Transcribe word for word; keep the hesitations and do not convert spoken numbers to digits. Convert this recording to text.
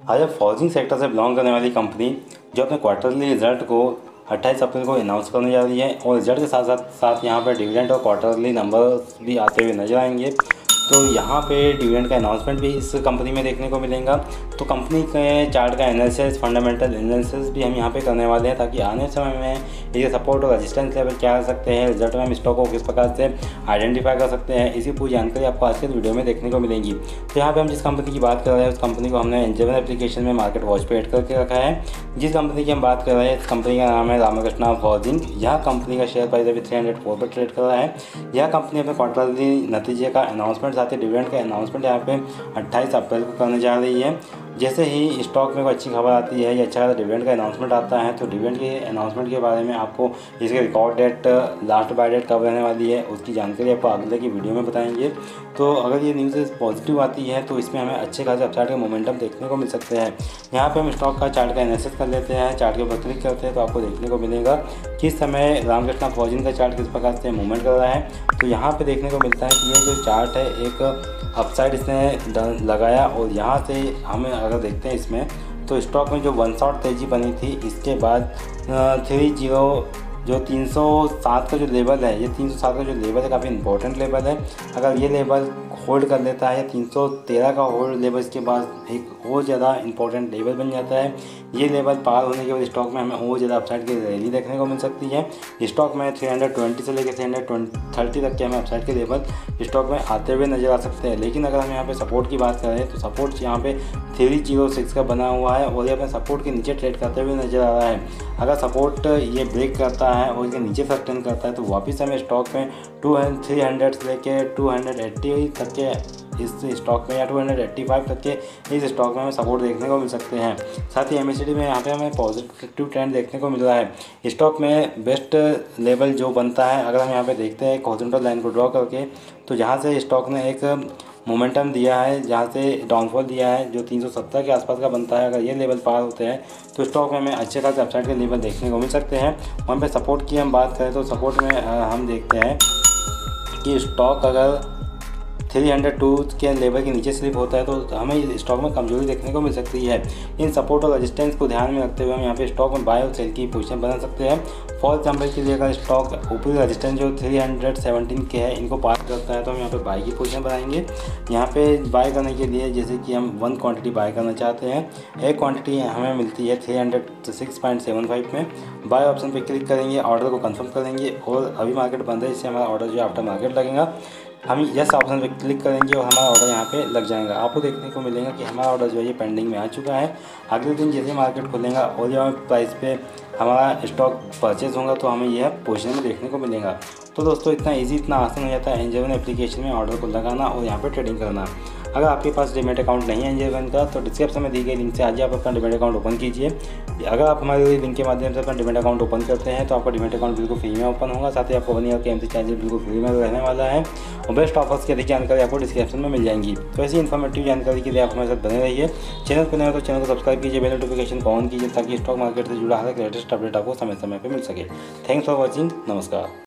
आज अब forging sector से बिलोंग करने वाली कंपनी जो अपने क्वार्टरली रिजल्ट को अट्ठाईस अप्रैल को अनाउंस करने जा रही है और रिजल्ट के साथ साथ साथ यहाँ पर डिविडेंड और क्वार्टरली नंबर्स भी आते हुए नजर आएंगे। तो यहाँ पे डिविडेंड का अनाउंसमेंट भी इस कंपनी में देखने को मिलेगा। तो कंपनी के चार्ट का एनालिसिस, फंडामेंटल एनालिसिस भी हम यहाँ पे करने वाले हैं ताकि आने समय में ये सपोर्ट और रेजिस्टेंस लेवल क्या आ सकते हैं, रिजल्ट में हम स्टॉक को किस प्रकार से आइडेंटिफाई कर सकते हैं, इसी पूरी जानकारी आपको आज के वीडियो में देखने को मिलेगी। तो यहाँ पे हम जिस कंपनी की बात कर रहे हैं उस कंपनी को हमने एंजेवन एप्लीकेशन में मार्केट वॉच पे ऐड करके रखा है। जिस कंपनी की हम बात कर रहे हैं इस कंपनी का नाम है रामकृष्णा फॉर्जिंग। यह कंपनी का शेयर प्राइस अभी थ्री हंड्रेड फोर पर ट्रेड कर रहा है। यह कंपनी अपने क्वार्टरली नतीजे का अनाउंसमेंट साथ ही डिविडेंड का अनाउंसमेंट यहाँ पे अट्ठाईस अप्रैल को करने जा रही है। जैसे ही स्टॉक में कोई अच्छी खबर आती है या अच्छा डिविडेंड का अनाउंसमेंट आता है तो डिविडेंड के अनाउंसमेंट के बारे में आपको इसके record date, last buy date कब रहने वाली है उसकी जानकारी आपको अगले की वीडियो में बताएंगे। तो अगर ये न्यूज़ पॉजिटिव आती है तो इसमें हमें अच्छे खासे अपसाइड के मोमेंटम देखने को मिल सकते हैं। यहाँ पे हम स्टॉक का चार्ट का एनालिसिस कर लेते हैं। चार्ट के ऊपर क्लिक करते हैं तो आपको देखने को मिलेगा किस समय रामकृष्णा फॉर्जिंग का चार्ट किस प्रकार से मूवमेंट कर रहा है। तो यहाँ पे देखने को मिलता है कि ये जो चार्ट है एक अपसाइड इसने लगाया और यहाँ से हमें अगर देखते हैं इसमें तो स्टॉक में जो वन शॉट तेज़ी बनी थी इसके बाद थ्री जीरो जो तीन सौ सात का जो लेवल है, ये तीन सौ सात का जो लेवल है काफ़ी इंपॉर्टेंट लेवल है। अगर ये लेवल होल्ड कर लेता है, तीन सौ तेरह का होल्ड लेवल इसके बाद एक और ज़्यादा इंपॉर्टेंट लेवल बन जाता है। ये लेवल पार होने के बाद स्टॉक में हमें और ज़्यादा अपसाइड की रैली देखने को मिल सकती है। स्टॉक में थ्री हंड्रेड ट्वेंटी से लेकर थ्री हंड्रेड थर्टी तक के हमें अपसाइड के लेवल स्टॉक में आते हुए नजर आ सकते हैं। लेकिन अगर हम यहाँ पे सपोर्ट की बात करें तो सपोर्ट यहाँ पे थ्री जीरो सिक्स का बना हुआ है और ये अपने सपोर्ट के नीचे ट्रेड करते हुए नजर आ रहा है। अगर सपोर्ट ये ब्रेक करता है और इसके नीचे सस्टेन करता है तो वापस हमें स्टॉक में टू थ्री हंड्रेड से लेके टू हंड्रेड एट्टी तक के इस स्टॉक में या टू हंड्रेड एट्टी फाइव तक के इस स्टॉक में हमें सपोर्ट देखने को मिल सकते हैं। साथ ही एमएसीडी में यहाँ पे हमें पॉजिटिव ट्रेंड देखने को मिल रहा है। स्टॉक में बेस्ट लेवल जो बनता है अगर हम यहाँ पे देखते हैं हॉरिजॉन्टल लाइन को ड्रॉ करके तो जहाँ से स्टॉक ने एक मोमेंटम दिया है, जहाँ से डाउनफॉल दिया है जो तीन सौ सत्तर के आसपास का बनता है, अगर ये लेवल पार होते हैं तो स्टॉक में हमें अच्छे खासे अपसाइड के लेवल देखने को मिल सकते हैं। वहाँ पे सपोर्ट की हम बात करें तो सपोर्ट में हम देखते हैं कि स्टॉक अगर थ्री हंड्रेड टू के लेवल के नीचे स्लिप होता है तो हमें स्टॉक में कमजोरी देखने को मिल सकती है। इन सपोर्ट और रेजिस्टेंस को ध्यान में रखते हुए हम यहाँ पे स्टॉक में बाय और सेल की पोजीशन बना सकते हैं। फॉर एग्जाम्पल के लिए अगर स्टॉक ऊपरी रेजिस्टेंस जो थ्री हंड्रेड सेवनटीन के है इनको पार करता है तो हम यहाँ पे बाय की पोजीशन बनाएंगे। यहाँ पे बाय करने के लिए जैसे कि हम वन क्वांटिटी बाय करना चाहते हैं, एक क्वांटिटी हमें मिलती है three hundred six point seven five में। बाय ऑप्शन पे क्लिक करेंगे, ऑर्डर को कंफर्म करेंगे और अभी मार्केट बंद है इससे हमारा ऑर्डर जो आफ्टर मार्केट लगेगा। हम यस ऑप्शन पे क्लिक करेंगे और हमारा ऑर्डर यहाँ पे लग जाएगा। आपको देखने को मिलेगा कि हमारा ऑर्डर जो है ये पेंडिंग में आ चुका है। अगले दिन जैसे मार्केट खुलेगा और जो प्राइस पे हमारा स्टॉक परचेज होगा तो हमें यह पोजीशन में देखने को मिलेगा। तो दोस्तों इतना इजी, इतना आसान हो जाता है एंजेवन एप्लीकेशन में ऑर्डर को लगाना और यहाँ पे ट्रेडिंग करना। अगर आपके पास डीमैट अकाउंट नहीं है एंजेवन का तो डिस्क्रिप्शन में दी गई लिंक से आज आप अपना डीमैट अकाउंट ओपन कीजिए। अगर आप हमारे लिंक के माध्यम से अपना डीमैट अकाउंट ओपन करते हैं तो आपका डीमैट अकाउंट बिल्कुल फ्री में ओपन होगा। साथ ही आपको वन ईयर के एमसी चार्जेस बिल्कुल फ्री में रहने वाला है और बेस्ट ऑफर्स की अधिक जानकारी आपको डिस्क्रिप्शन में मिल जाएंगी। तो ऐसी इन्फॉर्मेटिव जानकारी के लिए आप हमारे साथ बने रहिए। चैनल पर नए हो तो चैनल को सब्सक्राइब कीजिए, बेल नोटिफिकेशन को ऑन कीजिए ताकि स्टॉक मार्केट से जुड़ा हर एक लेटेस्ट अपडेट आपको समय समय पर मिल सके। Thanks for watching. नमस्कार।